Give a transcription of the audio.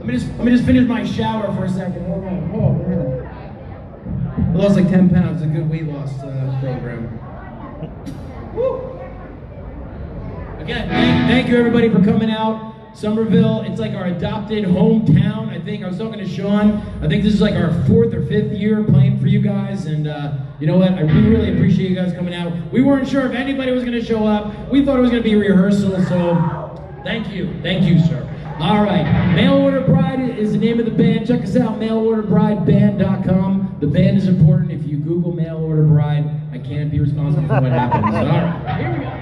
Let me just finish my shower for a second. Hold on. Oh, man. I lost like 10 pounds. A good weight loss program. Woo. Again, thank you everybody for coming out. Somerville, it's like our adopted hometown. I think I was talking to Sean. I think this is like our 4th or 5th year playing for you guys, and you know what? I really appreciate you guys coming out. We weren't sure if anybody was going to show up. We thought it was going to be a rehearsal, so thank you, sir. All right, Mail Order Bride is the name of the band. Check us out, mailorderbrideband.com. The band is important. If you Google Mail Order Bride, I can't be responsible for what happens. All right, here we go.